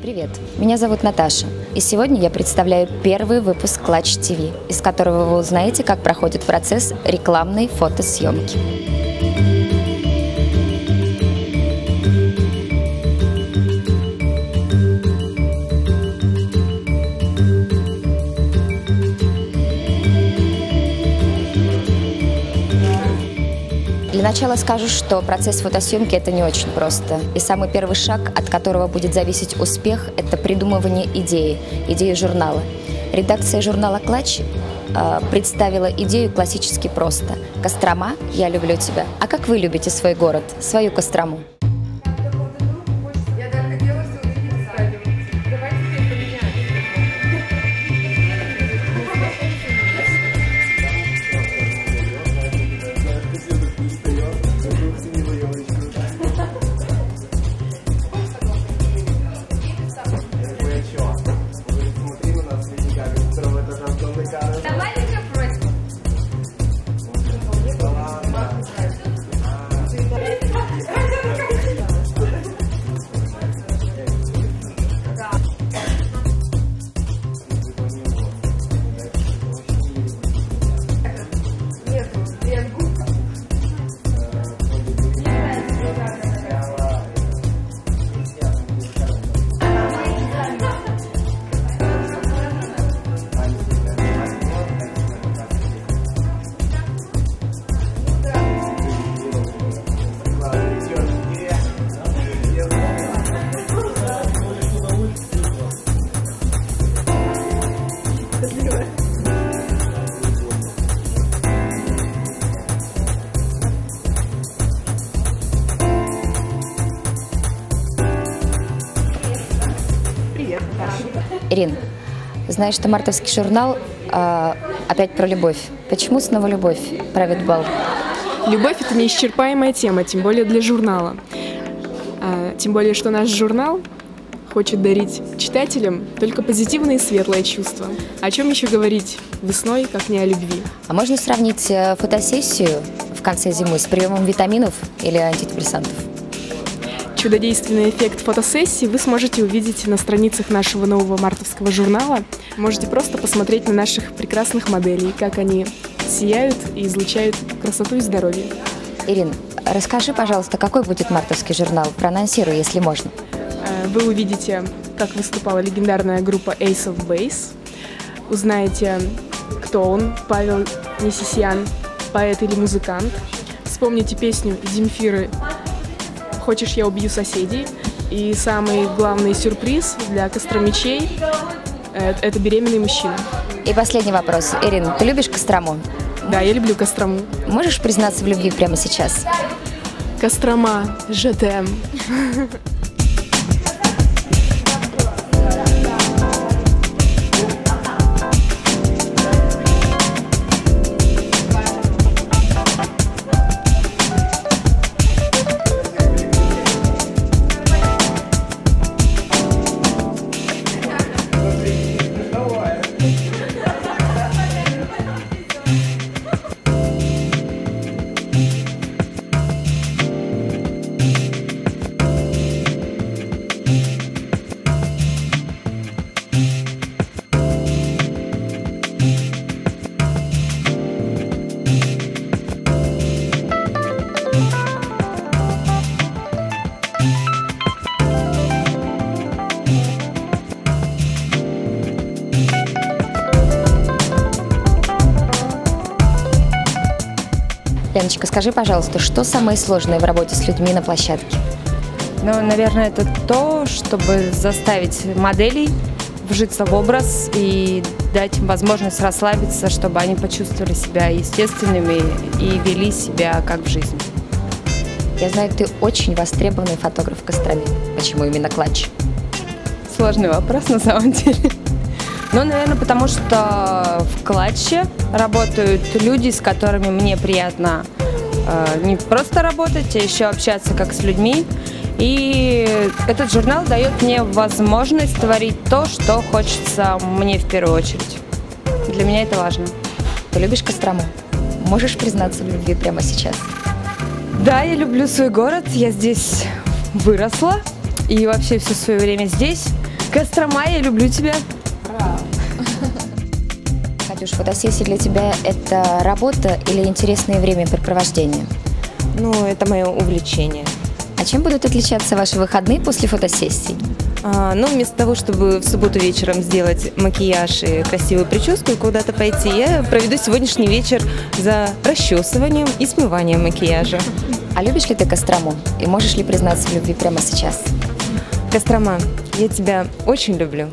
Привет, меня зовут Наташа, и сегодня я представляю первый выпуск Clutch TV, из которого вы узнаете, как проходит процесс рекламной фотосъемки. Для начала скажу, что процесс фотосъемки – это не очень просто. И самый первый шаг, от которого будет зависеть успех, это придумывание идеи журнала. Редакция журнала «Clutch» представила идею классически просто. Кострома, я люблю тебя. А как вы любите свой город, свою Кострому? Ирин, знаешь, что мартовский журнал опять про любовь. Почему снова любовь правит бал? Любовь – это неисчерпаемая тема, тем более для журнала. Тем более, что наш журнал хочет дарить читателям только позитивные и светлые чувства. О чем еще говорить весной, как не о любви? А можно сравнить фотосессию в конце зимы с приемом витаминов или антидепрессантов? Чудодейственный эффект фотосессии вы сможете увидеть на страницах нашего нового мартовского журнала. Можете просто посмотреть на наших прекрасных моделей, как они сияют и излучают красоту и здоровье. Ирин, расскажи, пожалуйста, какой будет мартовский журнал? Проанонсируй, если можно. Вы увидите, как выступала легендарная группа Ace of Base. Узнаете, кто он, Павел Несисян, поэт или музыкант. Вспомните песню Земфиры «Хочешь, я убью соседей». И самый главный сюрприз для костромичей – это беременный мужчина. И последний вопрос. Ирин, ты любишь Кострому? Да, я люблю Кострому. Можешь признаться в любви прямо сейчас? Кострома, je t'aime. Леночка, скажи, пожалуйста, что самое сложное в работе с людьми на площадке? Ну, наверное, это то, чтобы заставить моделей вжиться в образ и дать им возможность расслабиться, чтобы они почувствовали себя естественными и вели себя как в жизни. Я знаю, ты очень востребованный фотограф в Костроме. Почему именно Clutch? Сложный вопрос на самом деле. Ну, наверное, потому что в Clutch работают люди, с которыми мне приятно не просто работать, а еще общаться как с людьми. И этот журнал дает мне возможность творить то, что хочется мне в первую очередь. Для меня это важно. Ты любишь Кострому? Можешь признаться в любви прямо сейчас? Да, я люблю свой город, я здесь выросла и вообще все свое время здесь. Кострома, я люблю тебя. Катюш, фотосессия для тебя – это работа или интересное времяпрепровождение? Ну, это мое увлечение. А чем будут отличаться ваши выходные после фотосессий? Но вместо того, чтобы в субботу вечером сделать макияж и красивую прическу и куда-то пойти, я проведу сегодняшний вечер за расчесыванием и смыванием макияжа. А любишь ли ты Кострому? И можешь ли признаться в любви прямо сейчас? Кострома, я тебя очень люблю.